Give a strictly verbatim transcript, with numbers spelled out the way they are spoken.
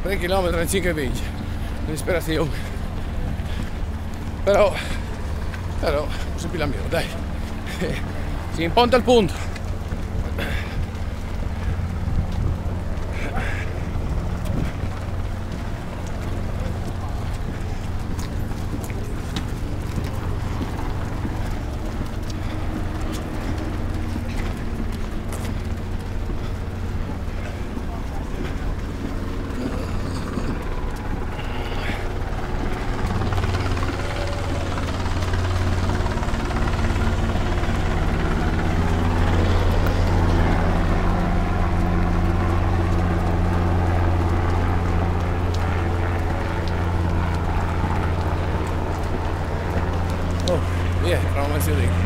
tre chilometri in cinque venti. Disperazione. Però, però, posso più la mia, dai. Si imponta il punto. Yeah, from my city.